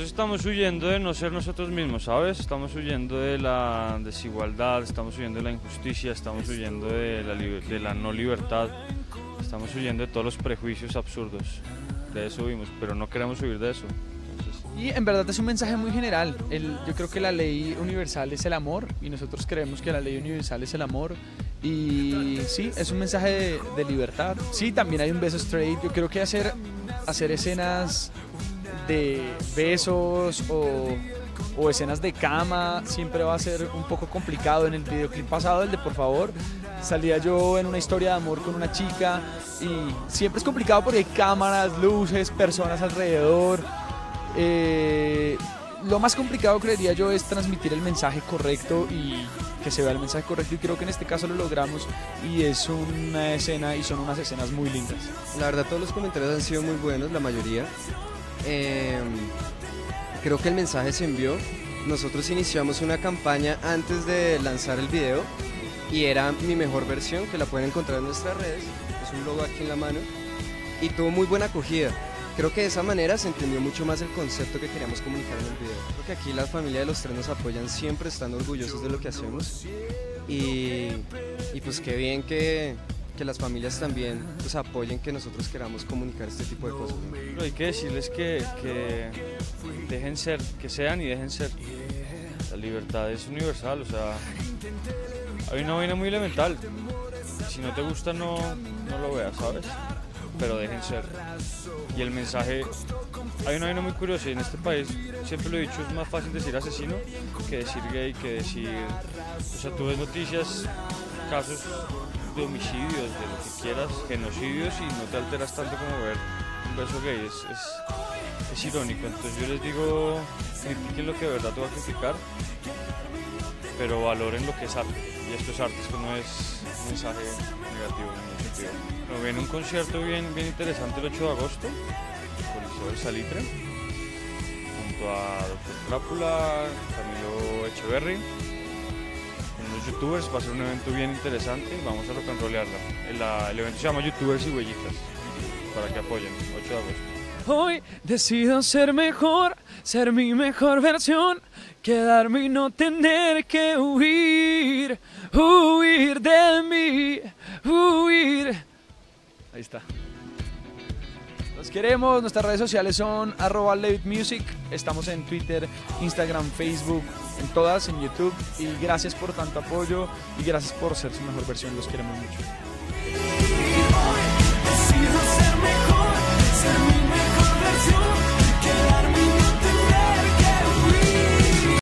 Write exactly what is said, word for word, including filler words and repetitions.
nosotros estamos huyendo de no ser nosotros mismos, ¿sabes? Estamos huyendo de la desigualdad, estamos huyendo de la injusticia, estamos huyendo de la, de la no libertad, estamos huyendo de todos los prejuicios absurdos. De eso huimos, pero no queremos huir de eso. Entonces... Y en verdad es un mensaje muy general. El, yo creo que la ley universal es el amor y nosotros creemos que la ley universal es el amor. Y sí, es un mensaje de, de libertad. Sí, también hay un beso straight. Yo creo que hacer, hacer escenas de besos o, o escenas de cama siempre va a ser un poco complicado. En el videoclip pasado, el de Por Favor, salía yo en una historia de amor con una chica y siempre es complicado porque hay cámaras, luces, personas alrededor. Eh, lo más complicado, creería yo, es transmitir el mensaje correcto y que se vea el mensaje correcto, y creo que en este caso lo logramos y es una escena y son unas escenas muy lindas. La verdad, todos los comentarios han sido muy buenos, la mayoría. Eh, creo que el mensaje se envió. Nosotros iniciamos una campaña antes de lanzar el video y era Mi Mejor Versión, que la pueden encontrar en nuestras redes. Es un logo aquí en la mano y tuvo muy buena acogida. Creo que de esa manera se entendió mucho más el concepto que queríamos comunicar en el video. Creo que aquí la familia de los tres nos apoyan, siempre están orgullosos de lo que hacemos y, y pues qué bien que, que las familias también pues, apoyen que nosotros queramos comunicar este tipo de cosas, ¿no? Pero hay que decirles que, que dejen ser, que sean y dejen ser. La libertad es universal, o sea, hay una vaina muy elemental. Si no te gusta, no, no lo veas, ¿sabes? Pero dejen ser. Y el mensaje, hay una vaina muy curiosa y en este país, siempre lo he dicho, es más fácil decir asesino que decir gay, que decir, o sea, tú ves noticias, casos de homicidios, de lo que quieras, genocidios, y no te alteras tanto como ver un beso gay, es, es, es irónico. Entonces yo les digo, critiquen lo que de verdad te va a criticar, pero valoren lo que es arte, y esto es arte, esto no es un mensaje negativo en ningún sentido. Nos viene un concierto bien, bien interesante el ocho de agosto, Coliseo del Salitre, junto a doctor Crápula, Camilo Echeverry, con unos youtubers. Va a ser un evento bien interesante, vamos a rock and rollearla. El, el evento se llama Youtubers y Huellitas, para que apoyen, ocho de agosto. Hoy decido ser mejor, ser mi mejor versión, quedarme y no tener que huir, huir de mí, huir. Ahí está. Los queremos, nuestras redes sociales son arroba levitmusic, estamos en Twitter, Instagram, Facebook, en todas, en YouTube, y gracias por tanto apoyo y gracias por ser su mejor versión, los queremos mucho.